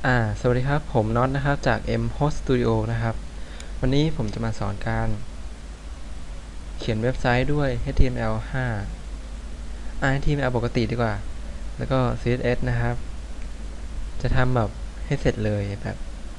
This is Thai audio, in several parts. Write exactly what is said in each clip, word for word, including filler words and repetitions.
อ่าสวัสดีครับผมน็อตนะครับจาก M Host Studio นะครับวันนี้ผมจะมาสอนการเขียนเว็บไซต์ด้วย เอช ที เอ็ม แอล ห้า อ่า เอช ที เอ็ม แอล ปกติดีกว่าแล้วก็ ซี เอส เอส นะครับจะทำแบบให้เสร็จเลยแบบ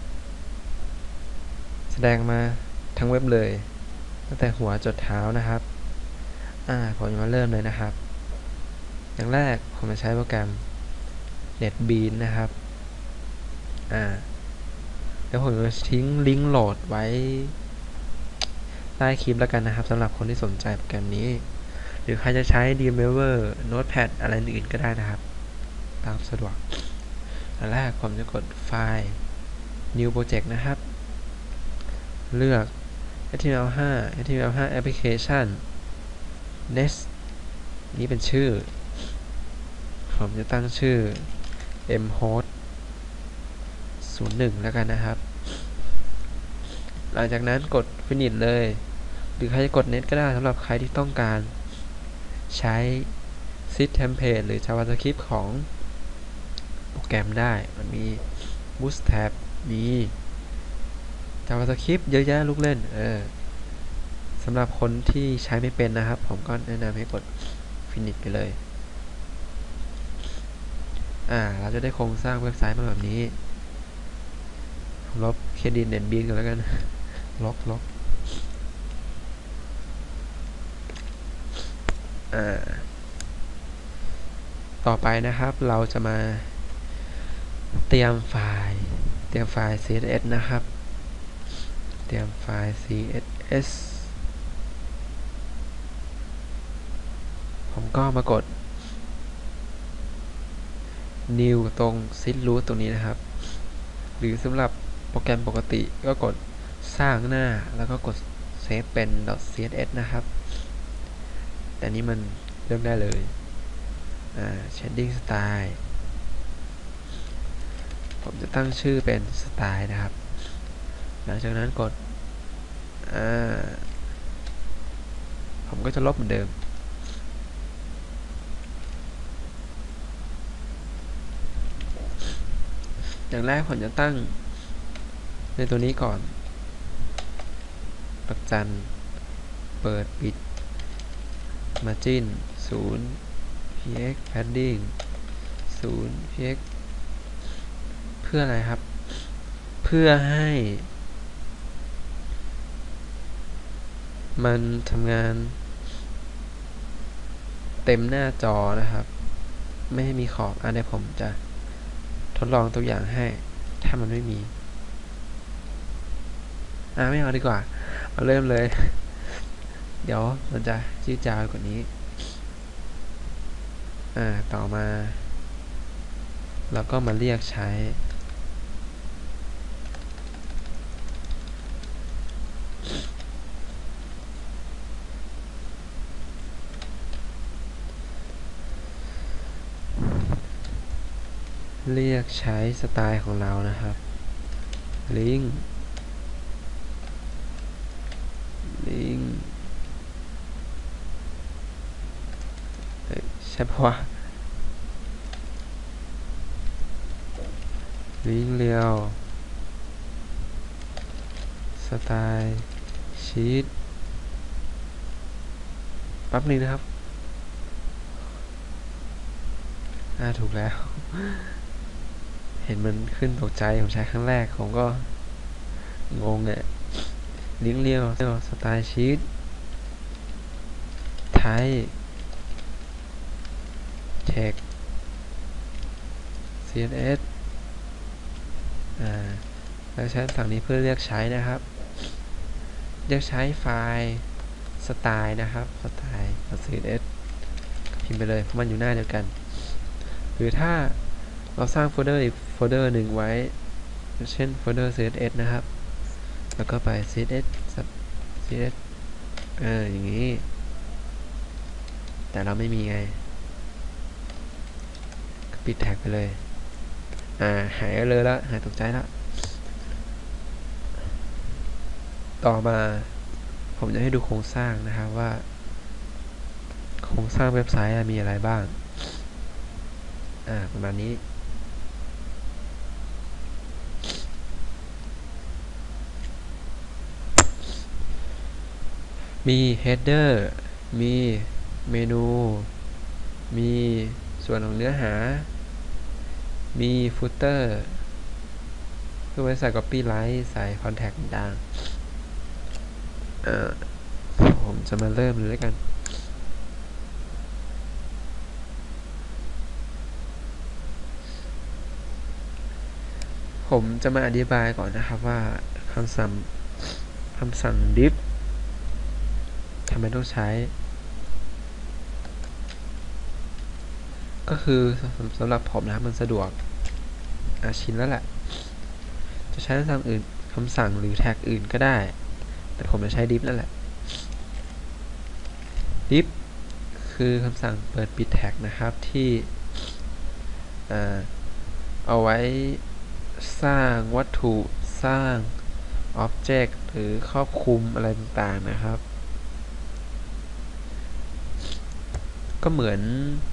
แสดงมาทั้งเว็บเลยตั้งแต่หัวจดเท้านะครับอ่าผมจะมาเริ่มเลยนะครับอย่างแรกผมจะใช้โปรแกรม NetBeans นะครับอ่าแล้วผมจะทิ้งลิงก์โหลดไว้ใต้คลิปแล้วกันนะครับสำหรับคนที่สนใจโปรแกรมนี้หรือใครจะใช้ Dreamweaver Notepad อะไรอื่นก็ได้นะครับตามสะดวกอันแรกผมจะกดไฟล์ New Project นะครับเลือก เอช ที เอ็ม แอล ห้า เอช ที เอ็ม แอล ห้า Application Next นี้เป็นชื่อผมจะตั้งชื่อ mhost ศูนย์หนึ่งแล้วกันนะครับหลังจากนั้นกด Finish เลยหรือใครจะกด Next ก็ได้สำหรับใครที่ต้องการใช้ Sys Template หรือ JavaScript ของโปรแกรมได้มันมี Bootstrap มี JavaScript เยอะแยะลูกเล่นเออสำหรับคนที่ใช้ไม่เป็นนะครับผมก็แนะนำให้กด Finish ไปเลยอ่าเราจะได้โครงสร้างเว็บไซต์มาแบบนี้ลบเครดิต NetBeans กันแล้วกันลบลบอ่าต่อไปนะครับเราจะมาเตรียมไฟล์เตรียมไฟล์ ซี เอส เอส นะครับเตรียมไฟล์ ซี เอส เอส ผมก็มากด New ตรง Sys Root ตรงนี้นะครับหรือสำหรับโปรแกรมปกติก็กดสร้างหน้าแล้วก็กดเซฟเป็น .css นะครับแต่นี้มันเลือกได้เลยอ่า shading style ผมจะตั้งชื่อเป็นสไตล์นะครับหลังจากนั้นกดอ่าผมก็จะลบเหมือนเดิมอย่างแรกผมจะตั้งในตัวนี้ก่อนปักจันเปิดปิด margin ศูนย์ px padding ศูนย์ px เพื่ออะไรครับเพื่อให้มันทำงานเต็มหน้าจอนะครับไม่ให้มีขอบอันนี้ผมจะทดลองตัวอย่างให้ถ้ามันไม่มีอ่าไม่เอาดีกว่ามาเริ่มเลยเดี๋ยวมันจะยืดยาวกว่านี้อ่าต่อมาเราก็มาเรียกใช้เรียกใช้สไตล์ของเรานะครับลิงก์ลิงก์ใช่ปะวะลิงก์เรียวสไตล์ชีทแป๊บนึงนะครับอ่าถูกแล้วเห็นมันขึ้นตกใจผมใช้ครั้งแรกผมก็งงเนี่ยลิงก์เรียวสไตล์ชีทไทยเทค ซี เอส เอส อ่าแล้วใช้ฝั่งนี้เพื่อเรียกใช้นะครับเรียกใช้ไฟล์สไตล์นะครับสไตล์ ซี เอส เอส พิมพ์ไปเลยเพราะมันอยู่หน้าเดียวกันหรือถ้าเราสร้างโฟลเดอร์อีกโฟลเดอร์หนึ่งไว้เช่นโฟลเดอร์ ซี เอส เอส นะครับแล้วก็ไป ซี เอส เอส ซี เอส เอออย่างนี้แต่เราไม่มีไงปิดแท็กไปเลยอ่าหายเลยละหายตกใจละต่อมาผมจะให้ดูโครงสร้างนะครับว่าโครงสร้างเว็บไซต์มีอะไรบ้างอ่าประมาณนี้มี header มีเมนูมีส่วนของเนื้อหามี footer เพื่อไว้ใส่ copyright ใส่ contact ต่างๆเอ่อผมจะมาเริ่มเลยแล้วกันผมจะมาอธิบายก่อนนะครับว่าคำสั่งคำสั่ง div ทำไมต้องใช้ก็คือสำหรับผมนะครับมันสะดวกอาชินแล้วแหละจะใช้คำสั่งอื่นคำสั่งหรือแท็กอื่นก็ได้แต่ผมจะใช้ div นั่นแหละ div คือคำสั่งเปิดปิดแท็กนะครับที่เอาไว้สร้างวัตถุสร้าง object หรือครอบคลุมอะไรต่างๆนะครับก็เหมือน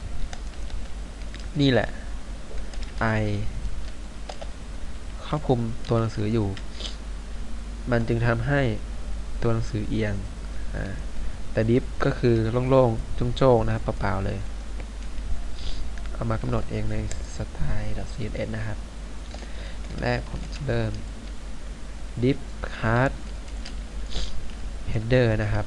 นี่แหละ i ครอบคลุมตัวหนังสืออยู่มันจึงทำให้ตัวหนังสือเอียงแต่ div ก็คือโล่งๆโจ้งๆนะครับเปล่าๆเลยเอามากำหนดเองใน style.css นะครับแรกผมจะเริ่ม div class header นะครับ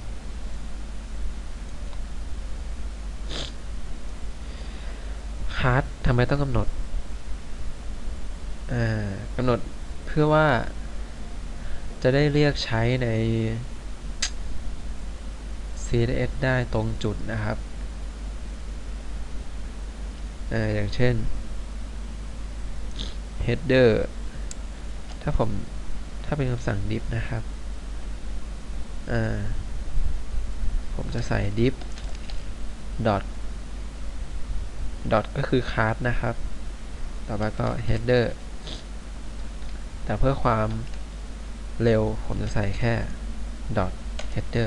คลาสทำไมต้องกำหนดกำหนดเพื่อว่าจะได้เรียกใช้ใน ซี เอส เอส ได้ตรงจุดนะครับออย่างเช่น header ถ้าผมถ้าเป็นคำสั่ง div นะครับผมจะใส่ div dot dot ก็คือ class นะครับต่อไปก็ header แต่เพื่อความเร็วผมจะใส่แค่ dot header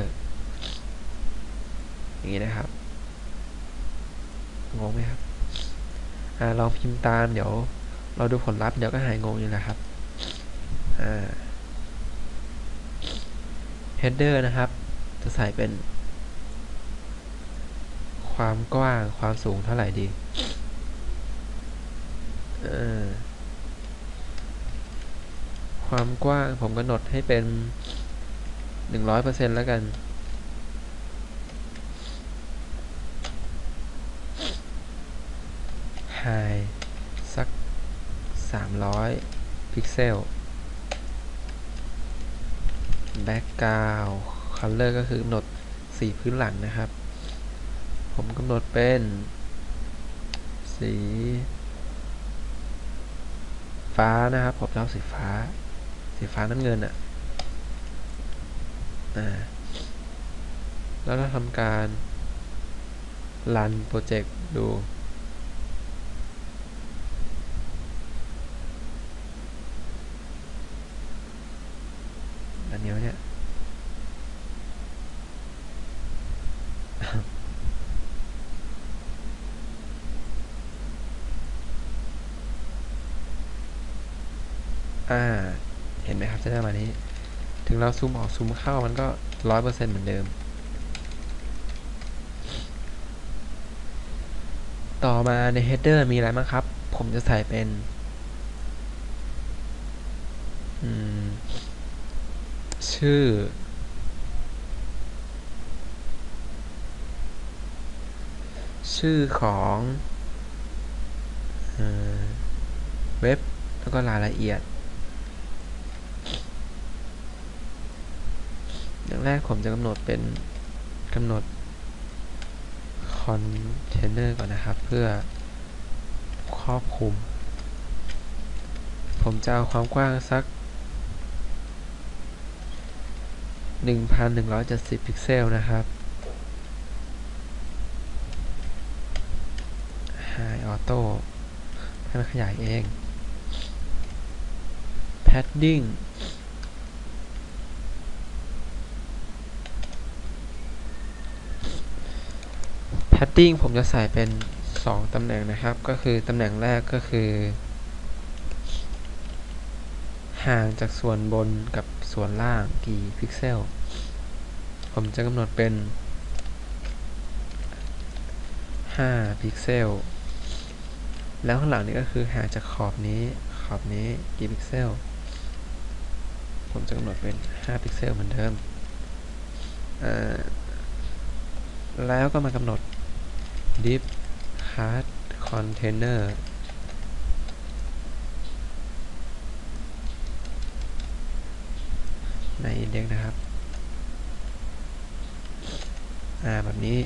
อย่างนี้นะครับงงไหมครับอลองพิมพ์ตามเดี๋ยวเราดูผลลัพธ์เดี๋ยวก็หายงงอยู่แล้วครับ header นะครับจะใส่เป็นความกว้างความสูงเท่าไหร่ดีความกว้างผมกำหนดให้เป็น หนึ่งร้อยเปอร์เซ็นต์ แล้วกันhigh สักสามร้อยพิกเซล background color ก็คือกำหนดสีพื้นหลังนะครับผมกำหนดเป็นสีฟ้านะครับผมชอบสีฟ้าสีฟ้าน้ำเงินอ่ะอ่าแล้วเราทำการรันโปรเจกต์ดูอันนี้เนี่ยอ่าเห็นไหมครับจะได้มานี้ถึงเราซูมออกซูมเข้ามันก็ ร้อยเปอร์เซ็นต์ เหมือนเดิมต่อมาใน header มีอะไรบ้างครับผมจะใส่เป็นชื่อชื่อของเว็บแล้วก็รายละเอียดอย่างแรกผมจะกำหนดเป็นกำหนดคอนเทนเนอร์ก่อนนะครับเพื่อครอบคลุมผมจะเอาความกว้างสัก หนึ่งพันหนึ่งร้อยเจ็ดสิบ พิกเซลนะครับ High Auto ให้มันขยายเอง Padding Padding ผมจะใส่เป็นสองตำแหน่งนะครับก็คือตำแหน่งแรกก็คือห่างจากส่วนบนกับส่วนล่างกี่พิกเซลผมจะกำหนดเป็นห้าพิกเซลแล้วข้างหลังนี้ก็คือห่างจากขอบนี้ขอบนี้กี่พิกเซลผมจะกำหนดเป็นห้าพิกเซลเหมือนเดิมแล้วก็มากำหนด div card container ใน index นะครับอ่าแบบนี้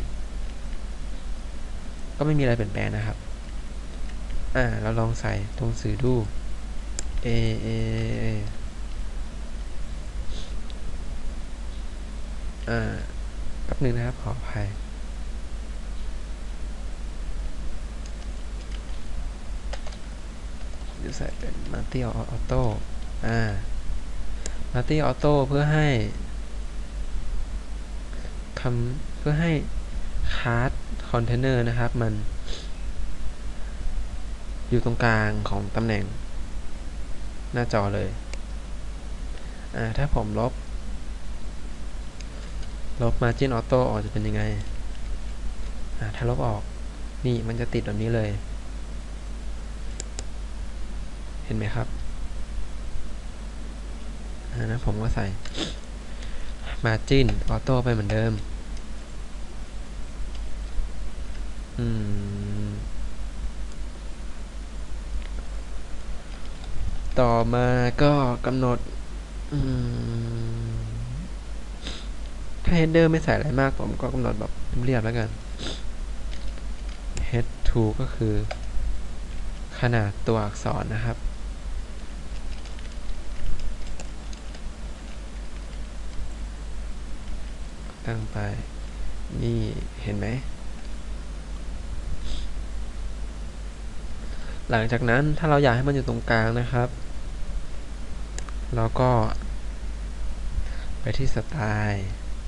ก็ไม่มีอะไรเปลี่ยนแปลงนะครับอ่าเราลองใส่ตัวหนังสือดู a a a อ่าแป๊บนึงนะครับขออภัยจะใส่เป็น multi auto อ่า multi auto เพื่อให้คำเพื่อให้ card container นะครับมันอยู่ตรงกลางของตำแหน่งหน้าจอเลยอ่าถ้าผมลบลบ margin auto ออกจะเป็นยังไงอ่าถ้าลบออกนี่มันจะติดแบบนี้เลยเห็นไหมครับอ่านะผมก็ใส่ margin auto ไปเหมือนเดิมอืมต่อมาก็กำหนดถ้า header ไม่ใส่อะไรมากผมก็กำหนดแบบเรียบๆแล้วกัน head to ก็คือขนาดตัวอักษรนะครับตั้งไปนี่เห็นไหมหลังจากนั้นถ้าเราอยากให้มันอยู่ตรงกลางนะครับเราก็ไปที่สไตล์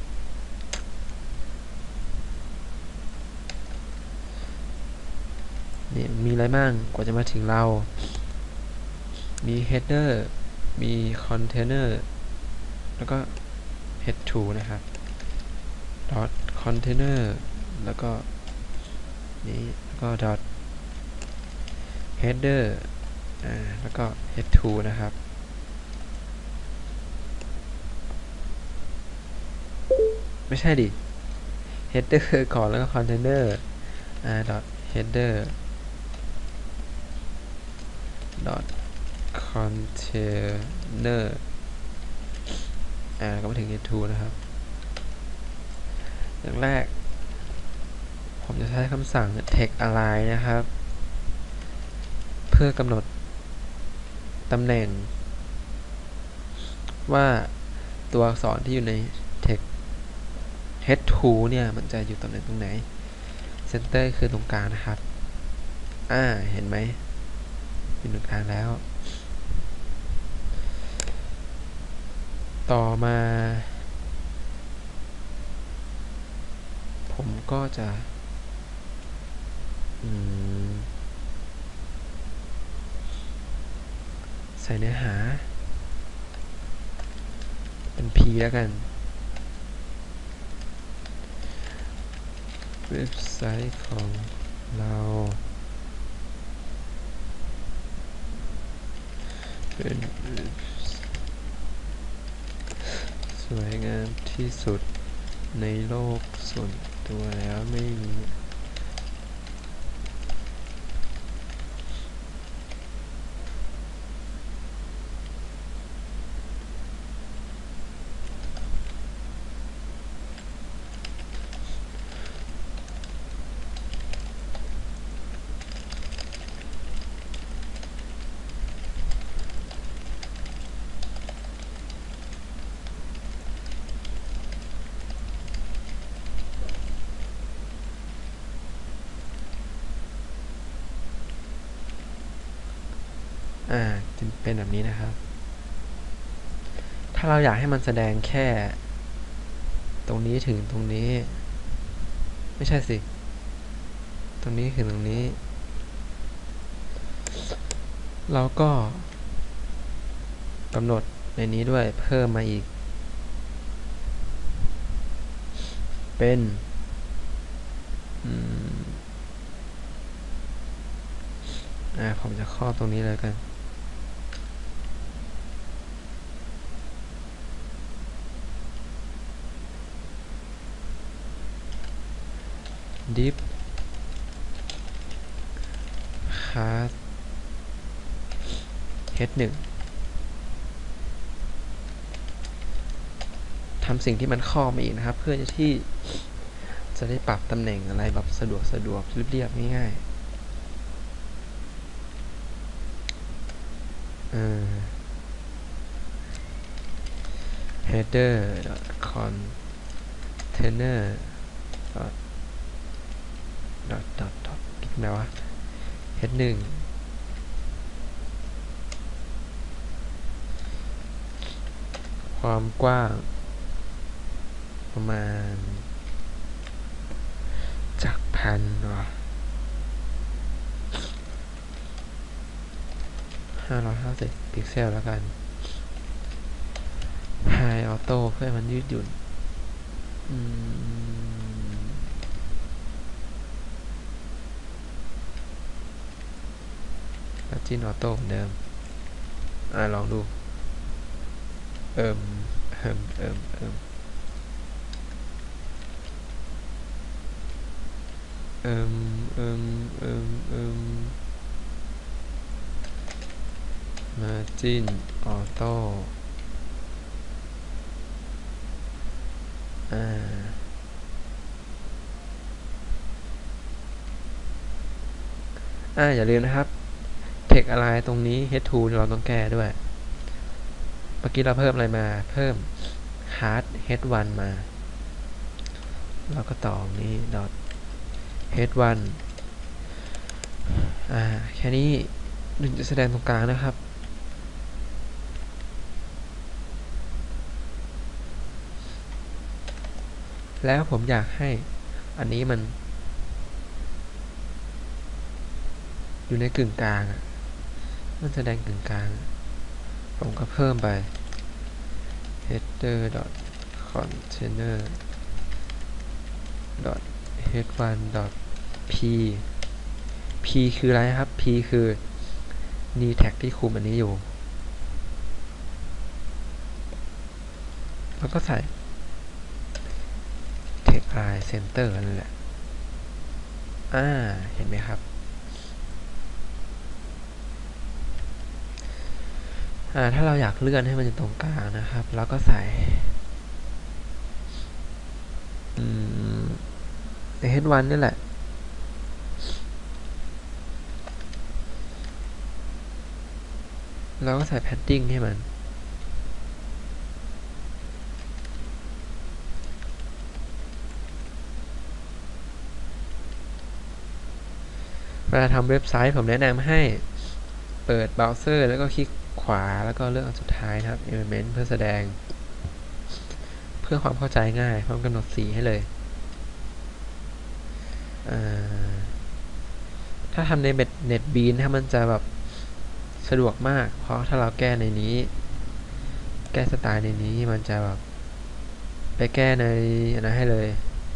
นี่มีอะไรบ้างกว่าจะมาถึงเรามี header มี container แล้วก็ head to นะครับ dot container แล้วก็นี้แล้วก็ dot header อ่าแล้วก็ head to นะครับไม่ใช่ดิ header ก่อนแล้วก็ container อ่า dot header dot container อ่าก็มาถึง head to นะครับอย่างแรกผมจะใช้คำสั่ง text align นะครับเพื่อกำหนดตำแหน่งว่าตัวอักษรที่อยู่ใน text head to เนี่ยมันจะอยู่ตำแหน่งตรงไหน center คือตรงกลางนะครับอ่าเห็นไหมอยู่ตรงกลางแล้วต่อมาผมก็จะใส่เนื้อหาเป็น P แล้วกันเว็บไซต์ของเราเป็นสวยงามที่สุดในโลกส่วนตัวแล้วไม่มีอ่าจะเป็นแบบนี้นะครับถ้าเราอยากให้มันแสดงแค่ตรงนี้ถึงตรงนี้ไม่ใช่สิตรงนี้ถึงตรงนี้เราก็กำหนดในนี้ด้วยเพิ่มมาอีกเป็นอ่าผมจะครอบตรงนี้เลยกันดิฟคลาส เฮด หนึ่ง ทำสิ่งที่มันครอบมาอีกนะครับเพื่อที่จะได้ปรับตำแหน่งอะไรแบบสะดวกสะดวกเรียบๆง่ายๆ header container dot dot dot dot ตรงไหนวะ เฮด หนึ่ง ความกว้างประมาณจากพันวะห้าร้อยห้าสิบพิกเซลแล้วกัน High Auto เพื่อให้มันยืดหยุ่นแล้วจิ้นออโต้เหมือนเดิมอ่าลองดูเอิมเอิมเอิมเอิมเอิมเอิมเอิมเอิมมาจิ้นออโต้อ่าอ่าอย่าลืมนะครับเทคอะไรตรงนี้ เฮด ทู เราต้องแก้ด้วยเมื่อกี้เราเพิ่มอะไรมาเพิ่ม hard เฮด วัน มาแล้วก็ต่อนี้ dot เฮด วัน อ่าแค่นี้หนึ่งจะแสดงตรงกลางนะครับแล้วผมอยากให้อันนี้มันอยู่ในกึ่งกลางมันแสดงกึ่งกลางผมก็เพิ่มไป header dot container dot เฮด วัน dot p p คืออะไรครับ p คือ new tag ที่คุมอันนี้อยู่แล้วก็ใส่ text line center นั่นแหละอ่าเห็นไหมครับอ่าถ้าเราอยากเลื่อนให้มันอยู่ตรงกลางนะครับแล้วก็ใส่ใน เฮด วัน นี่แหละเราก็ใส่ padding ให้มันเวลาทำเว็บไซต์ผมแนะนำให้เปิดเบราว์เซอร์แล้วก็คลิกขวาแล้วก็เลือกอันสุดท้ายนะครับ element เพื่อแสดงเพื่อความเข้าใจง่ายพร้อมกำหนดสีให้เลยถ้าทำใน NetBeans ถ้ามันจะแบบสะดวกมากเพราะถ้าเราแก้ในนี้แก้สไตล์ในนี้มันจะแบบไปแก้ในอันนั้นให้เลย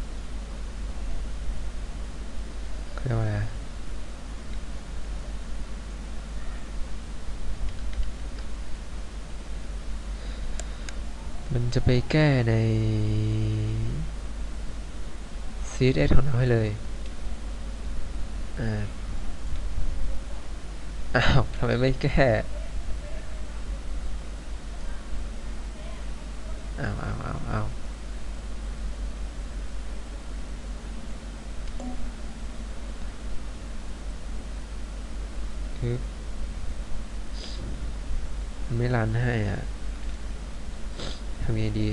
เรียกว่าอะไรมันจะไปแก้ใน ซี เอส เอส ของเราให้เลยอ้าวทำไมไม่แก้อ้าวอ้าวอ้าวอ้าวคือมันไม่รันให้อ่ะทำยังไงดี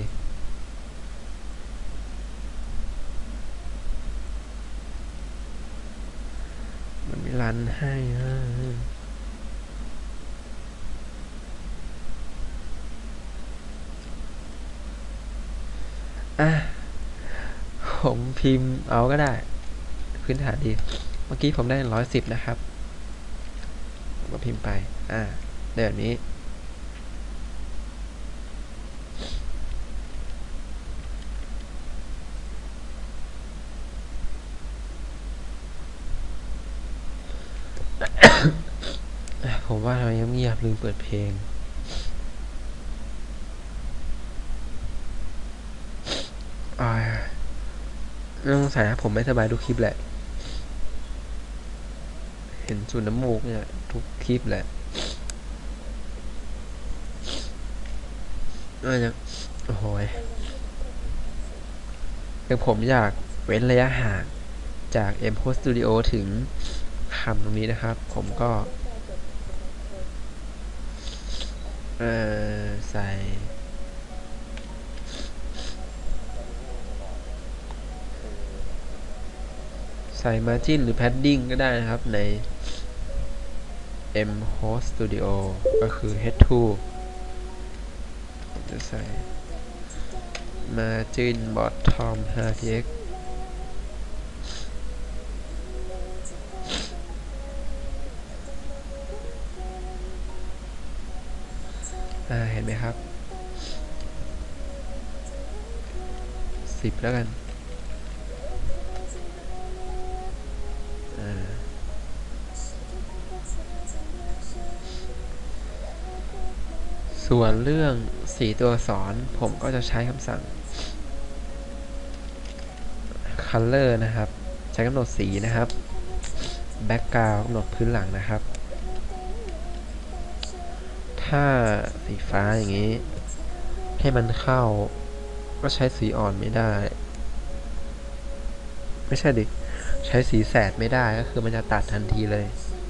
มันไม่รันให้อ่ะอ่ะผมพิมพ์เอาก็ได้พื้นฐานดีเมื่อกี้ผมได้ร้อยสิบนะครับก็พิมพ์ไปอ่าได้แบบนี้ว่าทำไมเงียบๆลืมเปิดเพลงอ่าเรื่องสายนะผมไม่สบายทุกคลิปแหละเห็นสูดน้ำมูกเนี่ยทุกคลิปแหละเออยังโอ้โหคือผมอยากเว้นระยะห่างจาก เอ็ม โพสต์ Studio ถึงคำตรงนี้นะครับผมก็เออใส่ใส่ margin หรือ padding ก็ได้นะครับใน เอ็ม โพสต์ Studio ก็คือ เฮด ทู ผมจะใส่ margin bottom ห้า พี เอ็กซ์ อ่าเห็นไหมครับสิบแล้วกันส่วนเรื่องสีตัวอักษรผมก็จะใช้คำสั่ง color นะครับใช้กำหนดสีนะครับ background กำหนดพื้นหลังนะครับถ้าสีฟ้าอย่างนี้ให้มันเข้าก็ใช้สีอ่อนไม่ได้ไม่ใช่ดิใช้สีแสดไม่ได้ก็คือมันจะตัดทันทีเลย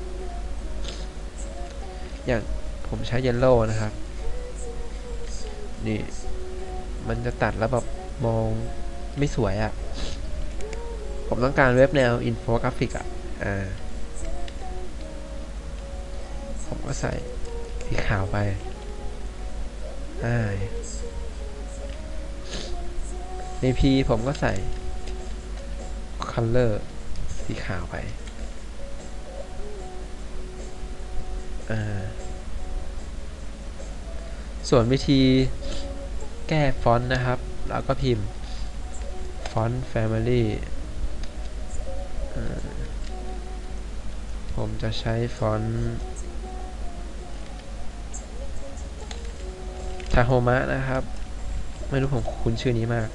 อย่างผมใช้ yellow นะครับนี่มันจะตัดแล้วแบบมองไม่สวยอะ่ะผมต้องการเว็บแนวอินโฟกราฟิกอ่ะอ่าผมก็ใส่สีขาวไปอ่าใน P ผมก็ใส่ color สีขาวไปอ่าส่วนวิธีแก้ฟอนต์นะครับแล้วก็พิมพ์ฟอนต์ family ผมจะใช้ฟอนต์ทาโฮมะนะครับไม่รู้ผมคุ้นชื่อนี้มาก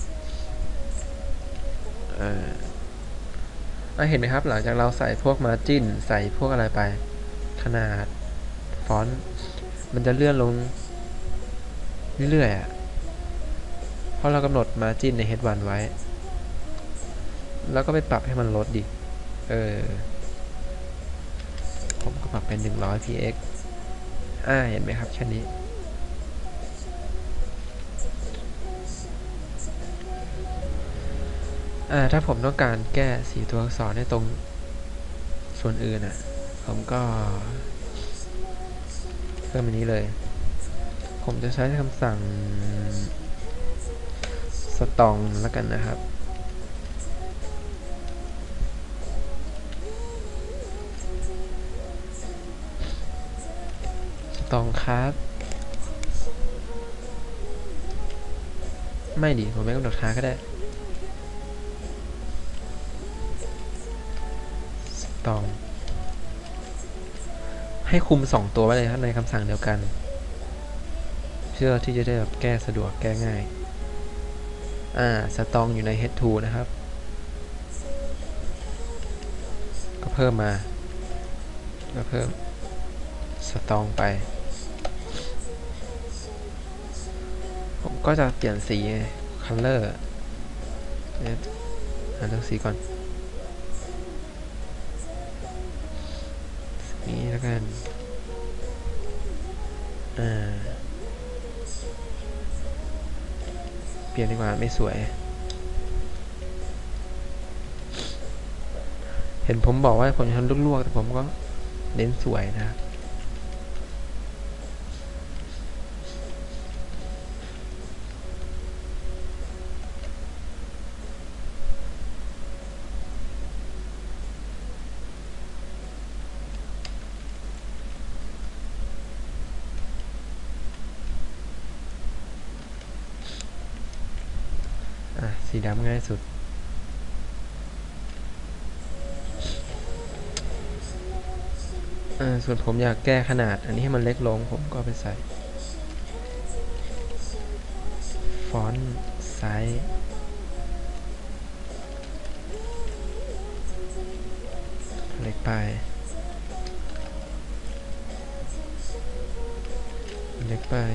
เอ่อเห็นไหมครับหลังจากเราใส่พวก margin ใส่พวกอะไรไปขนาดฟอนต์มันจะเลื่อนลงเรื่อยๆอ่ะเพราะเรากำหนด margin ใน เฮด วัน ไว้แล้วก็ไปปรับให้มันลดดิเออผมก็ปรับเป็นหนึ่งร้อย พี เอ็กซ์ อ่าเห็นไหมครับแค่นี้อ่าถ้าผมต้องการแก้สีตัวอักษรในตรงส่วนอื่นอ่ะผมก็เพิ่มอันนี้เลยผมจะใช้คำสั่งสตองแล้วกันนะครับสตองครับไม่ดิผมไม่กำหนดค่าก็ได้สตองให้คุมสองตัวไว้เลยครับในคำสั่งเดียวกันเพื่อที่จะได้แบบแก้สะดวกแก้ง่ายอ่าสตองอยู่ใน เฮด ทู นะครับก็เพิ่มมาก็เพิ่มสตองไปผมก็จะเปลี่ยนสี color เนี่ยหาเลือกสีก่อนนี้แล้วกันอ่าเปลี่ยนดีกว่าไม่สวยเห็นผมบอกว่าผมทำลวกๆแต่ผมก็เน้นสวยนะอ่ะสีดำง่ายสุดอส่วนผมอยากแก้ขนาดอันนี้ให้มันเล็กลงผมก็ไปใส่ฟอนต์ไซส์เล็กไปเล็กไป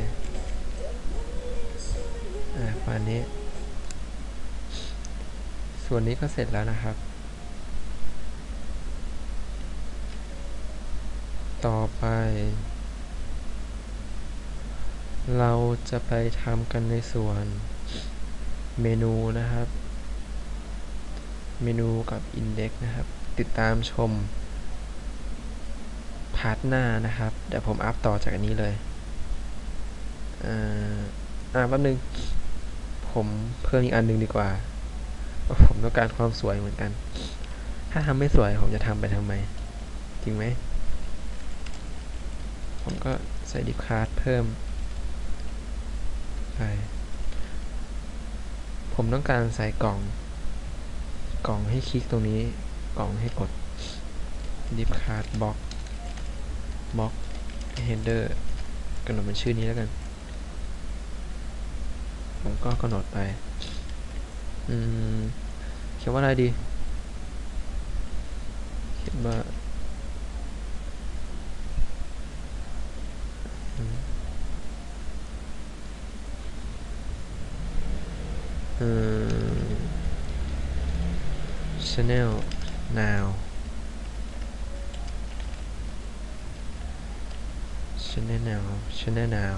อ่าประมาณนี้ส่วนนี้ก็เสร็จแล้วนะครับต่อไปเราจะไปทำกันในส่วนเมนูนะครับเมนูกับ Index นะครับติดตามชมพาร์ทหน้านะครับเดี๋ยวผมอัพต่อจากอันนี้เลยอ่าอ่าแป๊บนึงผมเพิ่มอีกอันนึงดีกว่าผมต้องการความสวยเหมือนกันถ้าทำไม่สวยผมจะทำไปทำไมจริงไหมผมก็ใส่ดิฟคาร์ดเพิ่มไปผมต้องการใส่กล่องกล่องให้คลิกตรงนี้กล่องให้กดดิฟคาร์ดบล็อกบล็อกเฮดเดอร์กำหนดเป็นชื่อนี้แล้วกันผมก็กำหนดไปอืมเขียนว่าอะไรดีเขียนว่าอืม channel now channel now channel now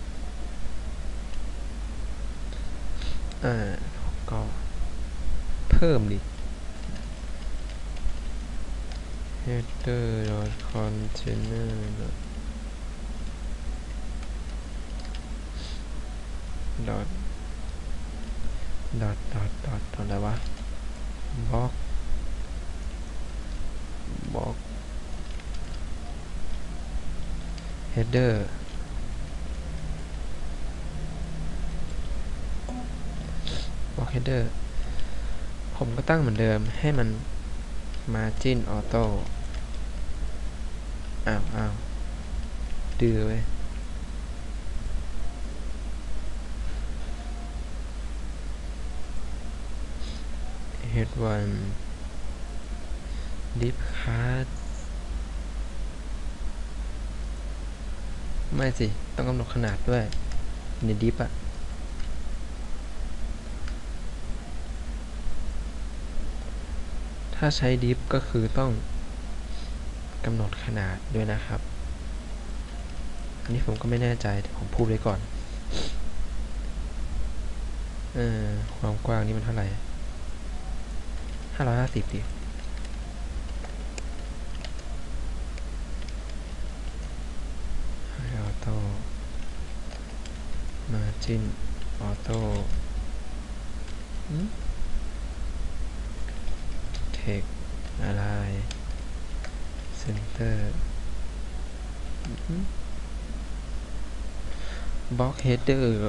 อ่าก็เพิ่มดิ header dot container dot dot dot dot อะไรวะ box box header box header ผมก็ตั้งเหมือนเดิมให้มัน margin auto อ้าวอ้าวดื้อเว้ยhead one div card ไม่สิต้องกำหนดขนาดด้วยใน div อะถ้าใช้ div ก็คือต้องกำหนดขนาดด้วยนะครับอันนี้ผมก็ไม่แน่ใจแต่ผมพูดไว้ก่อนเออความกว้างนี้มันเท่าไหร่ห้าร้อยห้าสิบดิออโต้มาจินออโต้เทคอะไรเซนเตอร์บล็อกเฮดเดอร์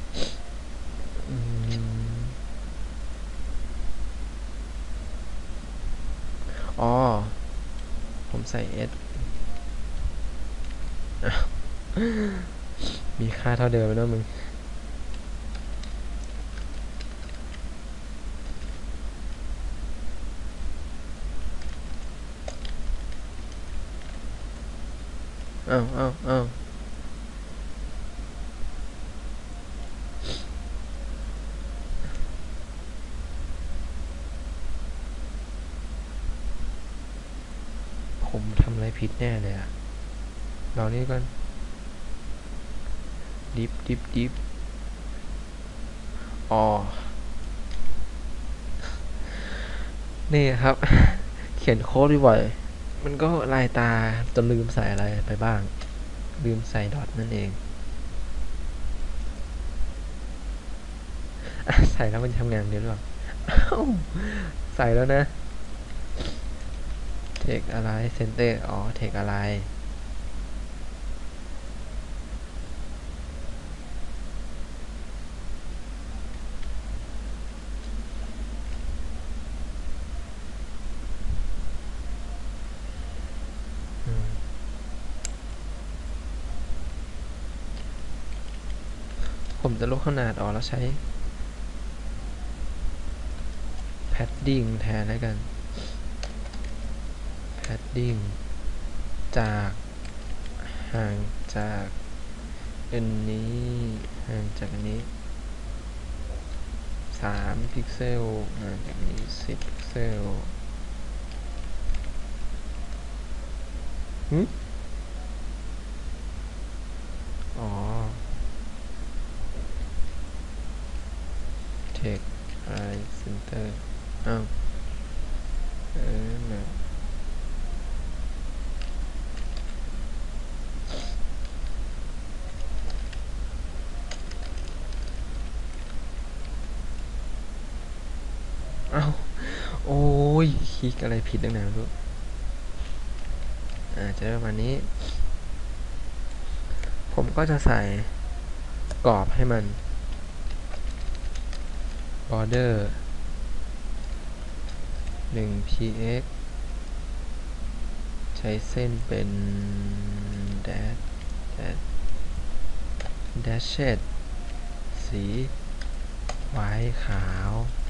อ๋อผมใส่ S มีค่าเท่าเดิมนะมึงอ้าวอ้าวอ้าวผมทำอะไรผิดแน่เลยอะลองนี้ก่อนดิฟดิฟดิฟอ๋อนี่ครับ เขียนโค้ดบ่อยมันก็ลายตาจนลืมใส่อะไรไปบ้างลืมใส่ดอทนั่นเองใส่แล้วมันทำงานเดียวหรือเปล่าใส่แล้วนะเทคอะไรเซนเตอร์อ๋อเทคอะไรผมจะลดขนาดออกแล้วใช้ padding แทนแล้วกัน padding จากห่างจากอันนี้ห่างจากอันนี้สามพิกเซลห่างจากนี้สิบพิกเซลหึอ๋อ text eye center อ้าวเออนะอ้าวโอ้ยคลิกอะไรผิดตั้งนานรู้อ่าจะประมาณนี้ผมก็จะใส่กรอบให้มัน border หนึ่ง พี เอ็กซ์ ใช้เส้นเป็น dash dash dashed สีไว้ขาว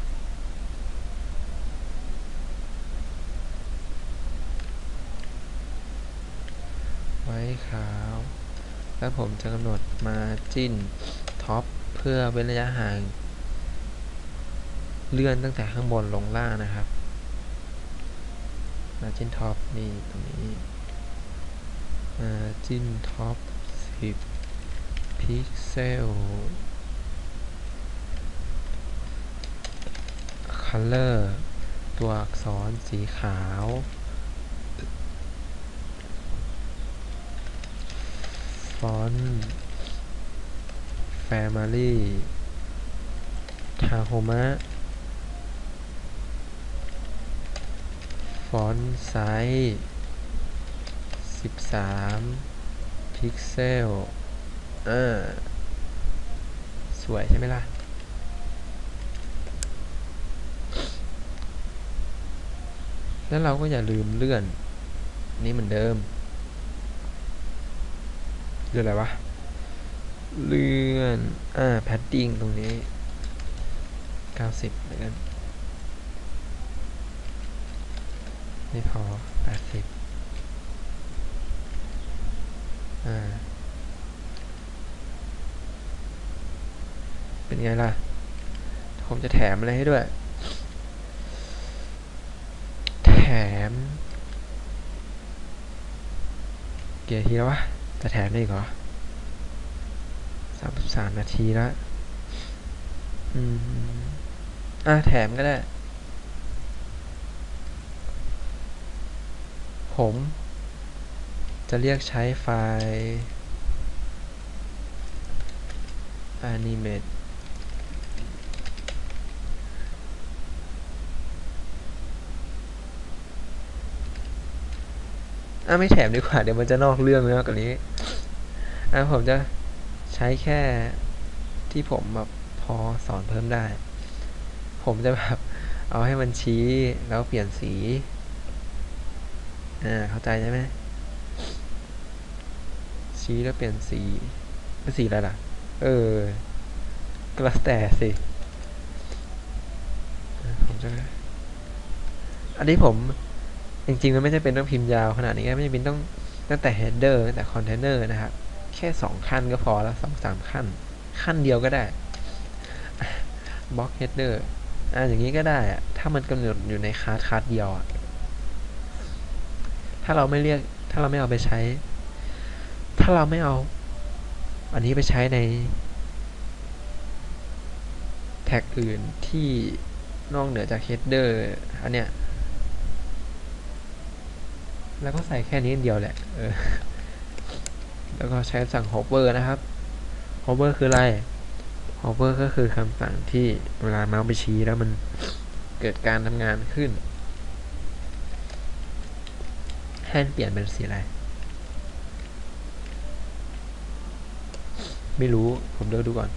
ไว้ขาวแล้วผมจะกำหนด margin top เพื่อเว้นระยะห่างเลื่อนตั้งแต่ข้างบนลงล่างนะครับ margin top นี่ตรงนี้ margin top สิบพิกเซล color ตัวอักษรสีขาว font family Tahoma font size สิบสามพิกเซลเออสวยใช่ไหมล่ะแล้วเราก็อย่าลืมเลื่อนนี่เหมือนเดิมเลื่อนอะไรวะเลื่อนอ่า padding ตรงนี้เก้าสิบเหมือนกันไม่พอแปดสิบอ่าเป็นไงล่ะผมจะแถมอะไรให้ด้วยแถมเกี่ยวทีแล้ววะจะแถมได้อีกเหรอสามสิบสามนาทีแล้วอืมอ่ะแถมก็ได้ผมจะเรียกใช้ไฟล์ animate อ่ะไม่แถมดีกว่าเดี๋ยวมันจะนอกเรื่องมากกว่านี้อ่ะผมจะใช้แค่ที่ผมแบบพอสอนเพิ่มได้ผมจะแบบเอาให้มันชี้แล้วเปลี่ยนสีอ่าเข้าใจใช่ไหมชี้แล้วเปลี่ยนสีเป็นสีอะไรล่ะเออก็แล้วแต่สิผมจะอันนี้ผมจริงๆมันไม่จำเป็นต้องพิมพ์ยาวขนาดนี้ไม่จำเป็นต้องตั้งแต่ header ตั้งแต่ container นะครับแค่สองขั้นก็พอแล้วสองสามขั้นขั้นเดียวก็ได้ block header อ่าอย่างนี้ก็ได้อะถ้ามันกำหนดอยู่ในคลาสคลาสเดียวอะถ้าเราไม่เรียกถ้าเราไม่เอาไปใช้ถ้าเราไม่เอาอันนี้ไปใช้ในแท็กอื่นที่นอกเหนือจาก header อันเนี้ยแล้วก็ใส่แค่นี้เดียวแหละเออแล้วก็ใช้สั่ง hover นะครับ hover คืออะไร hover ก็คือคำสั่งที่เวลาเมาส์ไปชี้แล้วมันเกิดการทำงานขึ้นให้เปลี่ยนเป็นสีอะไรไม่รู้ผมเลือกดูก่อน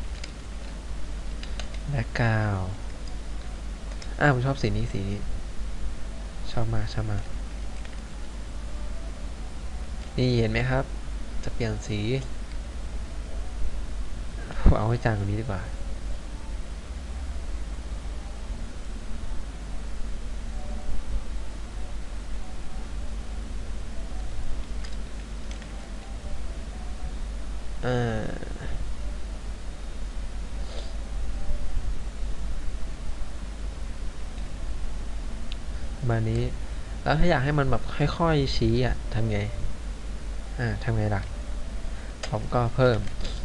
background อ่าผมชอบสีนี้สีนี้ชอบมากชอบมากนี่เห็นไหมครับจะเปลี่ยนสีผผมเอาให้จางตรงนี้ดีกว่าอ่ามานี้แล้วถ้าอยากให้มันแบบค่อยๆชี้อ่ะทำไงอ่าทำไงล่ะผมก็เพิ่ม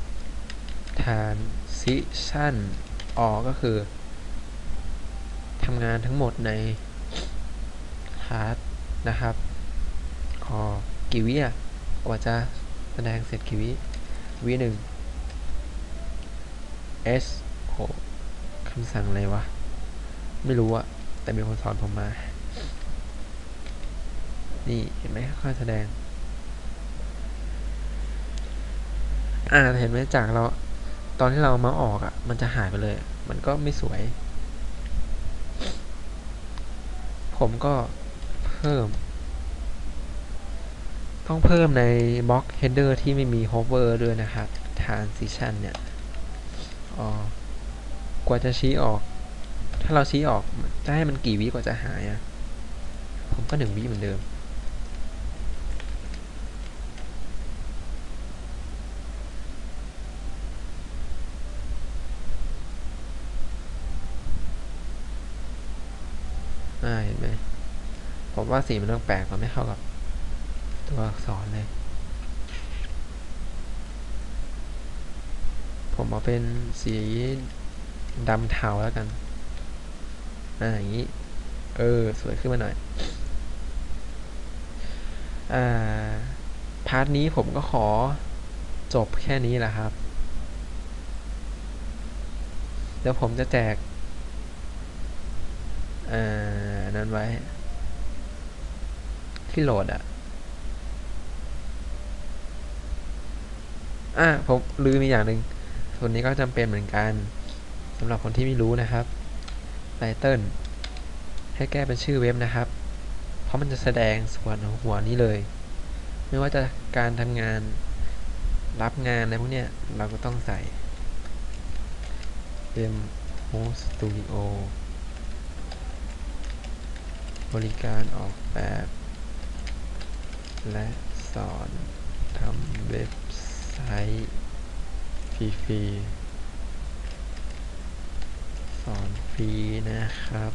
transition ออกก็คือทำงานทั้งหมดใน hard นะครับอ๋อกี่วิอ่ะกว่าจะแสดงเสร็จกี่วิวิหนึ่ง s โหคำสั่งอะไรวะไม่รู้อะแต่มีคนสอนผมมานี่เห็นไหมค่อยแสดงอ่าเห็นไหมจากเราตอนที่เรามาออกอ่ะมันจะหายไปเลยมันก็ไม่สวยผมก็เพิ่มต้องเพิ่มในบล็อก header ที่ไม่มี hover ด้วยนะครับ transition เนี่ยอ๋อกว่าจะชี้ออกถ้าเราชี้ออกจะให้มันกี่วิกว่าจะหายอ่ะผมก็หนึ่งวิเหมือนเดิมอ่าเห็นไหมผมว่าสีมันต้องแปลกมันไม่เข้ากับตัวอักษรเลยผมเอาเป็นสีดำเทาแล้วกันอ่าอย่างนี้เออสวยขึ้นมาหน่อยอ่าพาร์ทนี้ผมก็ขอจบแค่นี้แหละครับเดี๋ยวผมจะแจกอ่านั้นไว้ที่โหลดอ่ะอ่าผมลืมอีกอย่างหนึ่งส่วนนี้ก็จำเป็นเหมือนกันสำหรับคนที่ไม่รู้นะครับไตเติ้ลให้แก้เป็นชื่อเว็บนะครับเพราะมันจะแสดงส่วนของหัวนี้เลยไม่ว่าจะการทำงานรับงานอะไรพวกเนี้ยเราก็ต้องใส่ M Host Studio บริการออกแบบและสอนทำเว็บไซต์ฟรีๆสอนฟรีนะครับ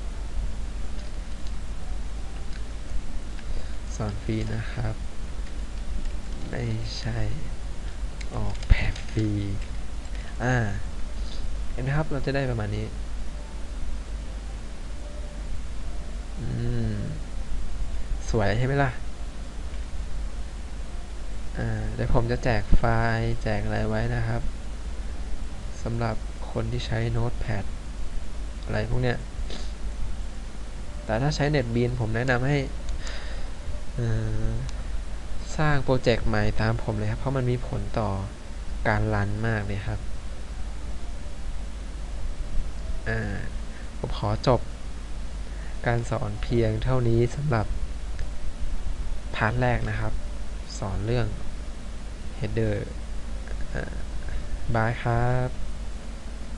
สอนฟรีนะครับไม่ใช่ออกแบบฟรีอ่าเห็นไหมครับเราจะได้ประมาณนี้อืมสวยใช่ไหมล่ะอ่าเดี๋ยวผมจะแจกไฟล์แจกอะไรไว้นะครับสำหรับคนที่ใช้โน้ตแพดอะไรพวกเนี้ยแต่ถ้าใช้ NetBeans ผมแนะนำให้สร้างโปรเจกต์ใหม่ตามผมเลยครับเพราะมันมีผลต่อการรันมากเลยครับอ่าผมขอจบการสอนเพียงเท่านี้สำหรับพาร์ทแรกนะครับสอนเรื่อง header บายครับ